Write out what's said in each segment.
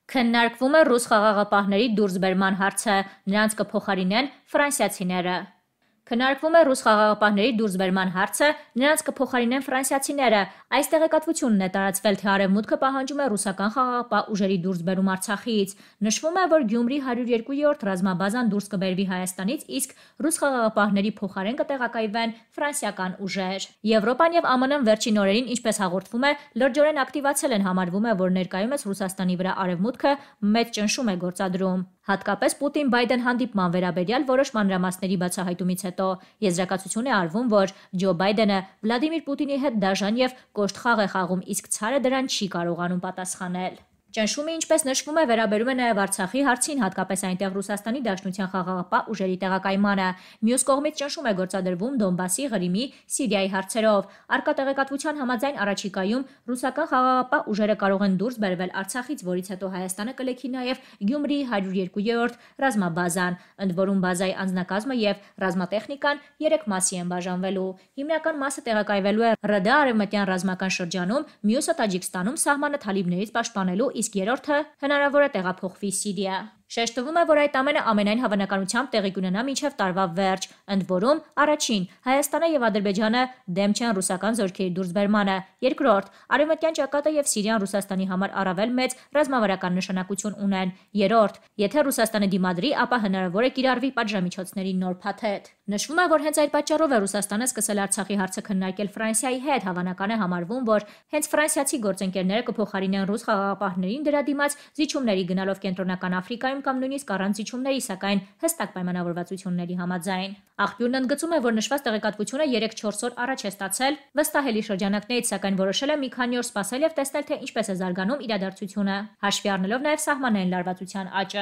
Քննարկվում է ռուս խաղաղապահների դուրսբերման հարցը, նրանց կփոխարինեն ֆրանսիացիները։ Քննարկվում է ռուս խաղաղապահների դուրսբերման հարցը, նրանց կփոխարինեն ֆրանսիացիները։ Այս տեղեկատվությունն է տարածվել, թե Արևմուտքը պահանջում է ռուսական խաղաղապահ ուժերի դուրսբերում Արցախից։ Նշվում է, որ Գյումրի 102-րդ ռազմաբազան դուրս կբերվի Հայաստանից, իսկ ռուս խաղաղապահների փոխարեն կտեղակայվեն ֆրանսիական ուժեր։ Եվրոպան եւ ԱՄՆ-ն վերջին օրերին, ինչպես հաղորդվում է, լրջորեն ակտիվացել են, համարվում է, որ ներկայումս Ռուսաստանի վրա Արևմուտքը մեծ ճնշում է գործադրում։ Հատկապես Պուտին-Բայդեն հանդիպման վերաբերյալ որոշ մանրամասների բացահայտումից հետո եզրակացություն է արվում, որ Ջո Բայդենը Վլադիմիր Պուտինի հետ դաժան եւ կոշտ խաղ է խաղում, իսկ ցարը դրան չի կարողանում պատասխանել։ Ճնշումը, ինչպես նշվում է, վերաբերում է նաև Արցախի հարցին, հատկապես այնտեղ Ռուսաստանի Դաշնության խաղաղապահ ուժերի տեղակայմանը։ Մյուս կողմից ճնշում է գործադրվում Դոնբասի, Ղրիմի, Սիրիայի հարցերով։ Առկա տեղեկատվության համաձայն առաջիկայում ռուսական խաղաղապահ ուժերը կարող են դուրս բերվել Արցախից, որից հետո Հայաստանը կլքի նաև Գյումրիի 102-րդ ռազմաբազան, ընդ որում բազայի անձնակազմը եւ ռազմատեխնիկան 3 մասի են բաժանվելու։ Հիմնական մասը տեղակայվելու է ՌԴ արևմտյան ռազմական շրջանում, մյուսը Տաջիկստանում սահմանը թալիբներից պաշտպանելու, իսկ երրորդը հնարավոր է տեղափոխվի Սիրիա։ Շեշտվում է, որ այդ ամենը ամենայն հավանականությամբ տեղի կունենա մինչև տարվա վերջ, ընդ որում առաջին Հայաստանը եւ Ադրբեջանը դեմ չեն ռուսական զորքերի դուրսբերմանը, երկրորդ արևմտյան ճակատը եւ Սիրիան Ռուսաստանի համար առավել մեծ ռազմավարական նշանակություն ունեն, երրորդ եթե Ռուսաստանը դիմադրի, ապա հնարավոր է կիրառվի պատժամիջոցների նոր փաթեթ։ Նշվում է, որ հենց այդ պատճառով է Ռուսաստանը սկսել Արցախի հարցը քննարկել Ֆրանսիայի հետ, հավանական է համարվում, որ հենց ֆրանսիացի գործընկերները կփոխարինեն ռուս խաղաղապահներին դրա դիմաց զիջումների գնալով Կենտրոնական Աֆրիկայում կամ նույնիսկ առանց զիջումների, սակայն հստակ պայմանավորվածությունների համաձայն։ Աղբյուրն ընդգծում է, որ նշված տեղեկատվությունը 3-4 օր առաջ է ստացել վստահելի շրջանակներից, սակայն որոշել է մի քանի օր սպասել եւ տեսնել, թե ինչպես է զարգանում իրադարձությունը, հաշվի առնելով նաեւ սահմանային լարվածության աճը։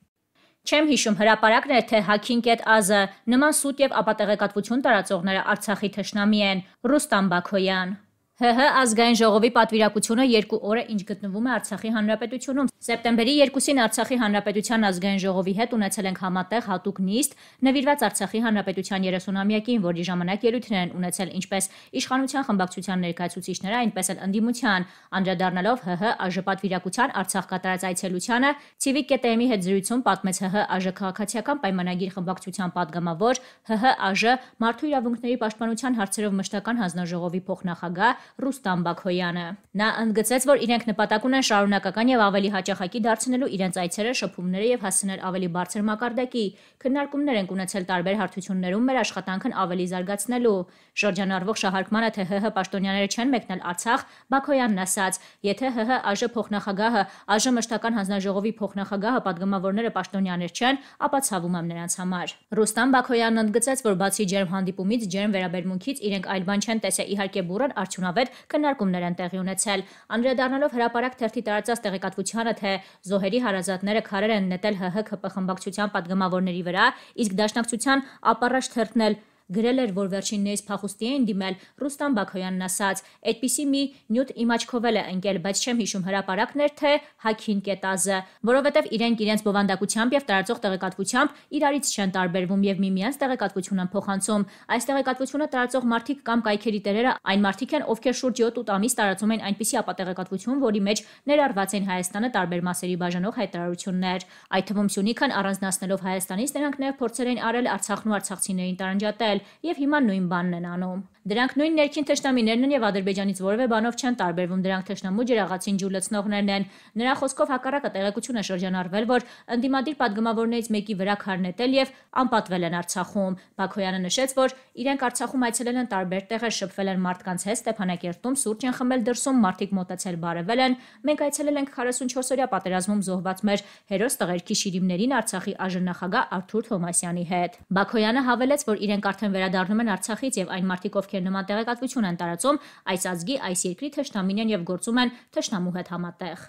Չեմ հիշում հրապարակն է, թե Hacking.az-ը նման սուտ եւ ապատեղեկատվություն տարածողները Արցախի թշնամի են։ Ռուստամ Բաքոյան ՀՀ ազգային ժողովի պատվիրակությունը 2 օր է ինչ գտնվում է Արցախի հանրապետությունում։ Սեպտեմբերի 2-ին Արցախի հանրապետության ազգային ժողովի հետ ունեցել ենք համատեղ հատուկ նիստ նվիրված Արցախի հանրապետության 30-ամյակին, որի ժամանակ ելույթներ են ունեցել ինչպես իշխանության խմբակցության ներկայացուցիչները, այնպես էլ ընդդիմության, անդրադառնալով ՀՀ ԱԺ պատվիրակության Արցախ կատարած այցելությանը, Civic.am-ի հետ զրույցում պատմեց ՀՀ ԱԺ քաղաքացիական պայմանագիր խմբակցության падգամավոր, ՀՀ ԱԺ մարդու իրավունքների պաշտպանության հարցերով մշտական հանձնաժողովի փոխնախագահ Ռուստամ Բաքոյանը։ Նա ընդգծեց, որ իրենք նպատակ ունեն շարունակական եւ ավելի հաճախակի դարձնելու իրենց այցերը, շփումները եւ հասցնել ավելի բարձր մակարդակի։ Քննարկումներ են ունեցել տարբեր հարթություններում մեր աշխատանքն ավելի զարգացնելու։ Շրջանառվող շահարկմանը, թե ՀՀ պաշտոնյաները չեն մեկնել Արցախ, Բաքոյանն ասաց. եթե ՀՀ ԱԺ փոխնախագահը, ԱԺ մշտական հանձնաժողովի փոխնախագահը падգամավորները պաշտոնյաներ չեն, ապա ցավում եմ նրանց համար։ Ռուստամ Բաքոյանն ընդգծեց, որ բացի ջերմ հանդիպումից, ջերմ վերաբերմունքից իրենք այլ բան չեն տեսել, իհարկե բուրըն արդյունավետ քննարկումներ են տեղի ունեցել։ Անդրադառնալով հրապարակ թերթի տարածած տեղեկատվությանը, թե զոհերի հարազատները քարեր են նետել ՀՀ ՔՊ խմբակցության падգամավորների վրա, իսկ Դաշնակցության ապառաշ թերթն էլ գրել էր, որ վերջիններիս փախուստի էին դիմել, Ռուստամ Բաքոյանն ասաց. «Այդպիսի մի նյութ իմ աչքով էլ է ընկել, բայց չեմ հիշում հրապարակն էր, թե Hacking.az-ը, որովհետև իրենք իրենց բովանդակությամբ եւ տարածող տեղեկատվությամբ իրարից չեն տարբերվում եւ միմյանց տեղեկատվություն են փոխանցում։ Այս տեղեկատվությունը տարածող մարդիկ կամ կայքերի տերերը այն մարդիկ են, ովքեր շուրջ 7-8 ամիս տարածում են այնպիսի ապատեղեկատվություն, որի մեջ ներառված են Հայաստանը տարբեր մասերի բաժանող հայտարարություններ։ Այդ թվում Սյունիքն առանձնացնելով Հայաստանից, նրանք նաեւ փորձեր են արել Արցախն ու արցախցիներին տարանջատել եւ հիմա նույն բանն են անում։ Դրանք նույն ներքին թշնամիներն են եւ Ադրբեջանից որևէ բանով չեն տարբերվում, դրանք թշնամու ջրաղացին ջուր լցնողներն են։ Նրա խոսքով հակառակը տեղեկություն է շրջանառվել, որ ընդդիմադիր падգամավորներից մեկի վրա քար նետել եւ անպատվել են Արցախում։ Բաքոյանը նշեց, որ իրենք Արցախում այցելել են տարբեր տեղեր, շփվել են մարդկանց հետ, Ստեփանակերտում սուրճ են խմել, դրսում մարդիկ մոտեցել բարևել են։ Մենք այցելել ենք 44-օրյա պատերազմում զոհված մեր հերոս տղերքի շիրիմներին Արցախի ԱԺ նախագահ Արթուր Թոմասյանի հետ։ Բաքոյանը հավելեց, որ իրենք արդեն վերադառնում են Արցախից եւ այն մարդիկ, ովքեր նման տեղեկատվություն են տարածում, այս ազգի, այս երկրի թշնամին են եւ գործում են թշնամու հետ համատեղ։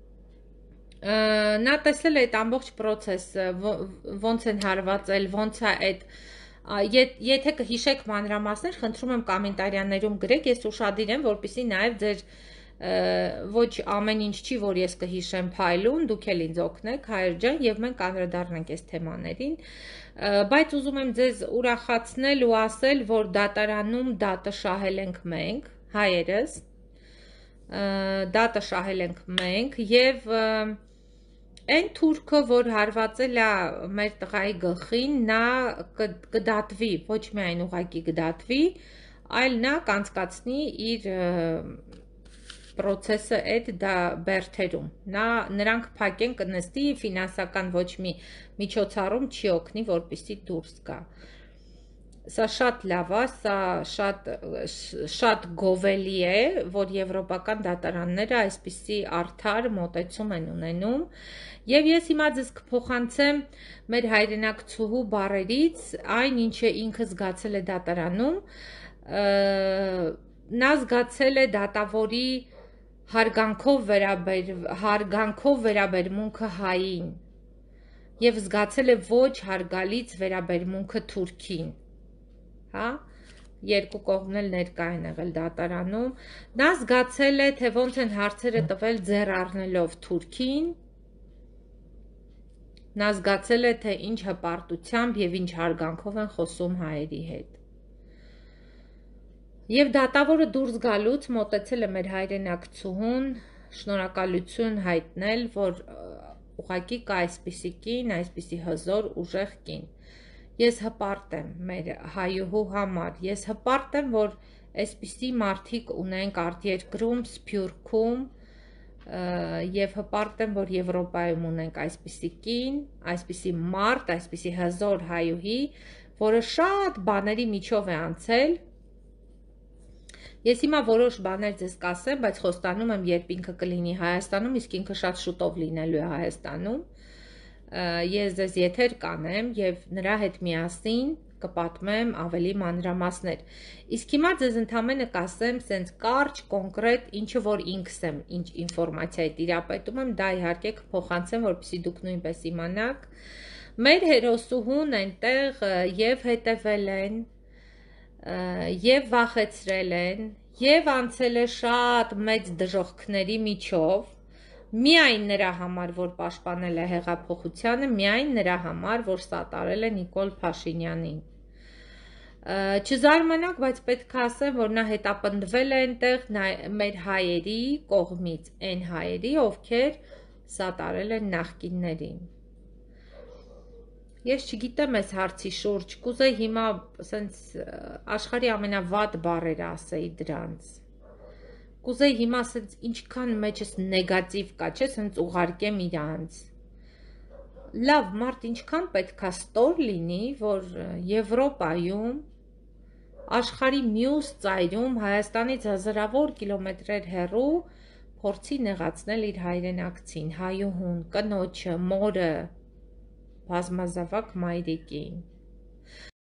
Նա տեսել է այդ ամբողջ process-ը, ոնց են հարվածել, ոնց է այդ եթե կհիշեք մանրամասներ, խնդրում եմ կոմենտարիաներում գրեք, ես ուշադիր եմ, որպեսզի նաև ձեր ոչ ամեն ինչ չի, որ ես կհիշեմ փայլուն, դուք էլ ինձ օգնեք, հայր ջան, եւ մենք անդրադառնանք այս թեմաներին, բայց ուզում եմ ձեզ ուրախացնել ու ասել, որ դատարանում դատը շահել ենք մենք, հայերս, դատը շահել ենք մենք եւ Այն թուրքը, որ հարվածել է մեր տղայի գլխին, նա կդատվի, ոչ միայն ուղղակի կդատվի, այլ նա կանցկացնի իր process-ը այդ բերթերում։ Նրանք փակեն կնստի, ֆինանսական ոչ մի միջոցառում չի օգնի, որպեսզի դուրս գա։ Սա շատ լավ է, սա շատ գովելի է, որ եվրոպական դատարանները այսպիսի արդար մոտեցում են ունենում, եւ ես հիմա ձեզ կփոխանցեմ մեր հայրենակցուհու բառերից այն, ինչը ինքը զգացել է դատարանում, նա զգացել է դատավորի հարգանքով վերաբերմունքը հային եւ զգացել է ոչ հարգալից վերաբերմունքը թուրքին, հա, երկու կողմն էլ ներկա են եղել դատարանում, նա զգացել է, թե ոնց են հարցերը տվել ձեռ առնելով թուրքին, նա զգացել է, թե ինչ հպարտությամբ եւ ինչ հարգանքով են խոսում հայերի հետ։ Եվ դատավորը դուրս գալուց մոտեցել է մեր հայրենակցուհուն շնորհակալություն հայտնել, որ ուղղակի կա այսպիսի կին, այսպիսի հզոր ուժեղ կին։ Ես հպարտ եմ մեր հայուհու համար, ես հպարտ եմ, որ այսպիսի մարդիկ ունենք արտերկրում, Սփյուռքում, եւ հպարտ եմ, որ Եվրոպայում ունենք այսպիսի կին, այսպիսի մարդ, այսպիսի հզոր հայուհի, որը շատ բաների միջով է անցել։ Ես հիմա որոշ բաներ ձեզ կասեմ, բայց խոստանում եմ, երբ ինքը կլինի Հայաստանում, իսկ ինքը շատ շուտով լինելու է Հայաստանում, ես ձեզ եթեր կանեմ եւ նրա հետ միասին կպատմեմ ավելի մանրամասներ։ Իսկ հիմա ձեզ ընդամենը կասեմ սենց կարճ, կոնկրետ, ինչը որ ինքս եմ, ինչ ինֆորմացիայի տիրապետում եմ, դա իհարկե կփոխանցեմ, որպեսզի դուք նույնպես իմանաք։ Մեր հերոսուհուն այնտեղ եւ հետևել են, եւ վախեցրել են, եւ անցել է շատ մեծ դժոխքների միջով, միայն նրա համար, որ պաշտպանել է հեղափոխությանը, միայն նրա համար, որ սատարել է Նիկոլ Փաշինյանին։ Չզարմանաք, բայց պետք է ասեմ, որ նա հետապնդվել է այնտեղ մեր հայերի կողմից, այն հայերի, ովքեր սատարել են նախկիններին։ Ես չգիտեմ այս հարցի շուրջ, կուզեի հիմա սենց աշխարհի ամենավատ բառերը ասեի դրանց։ Կուզեի հիմա սենց ինչքան մեջս նեգատիվ կա, չէ, սենց ուղարկեմ իրանց։ Լավ, մարդ ինչքան պետքա ստոր լինի, որ Եվրոպայում, աշխարհի մյուս ծայրում, Հայաստանից հազարավոր կիլոմետրեր հեռու փորձի նեղացնել իր հայրենակցին, հայուհուն, կնոջը, մորը, բազմազավակ մայրիկին։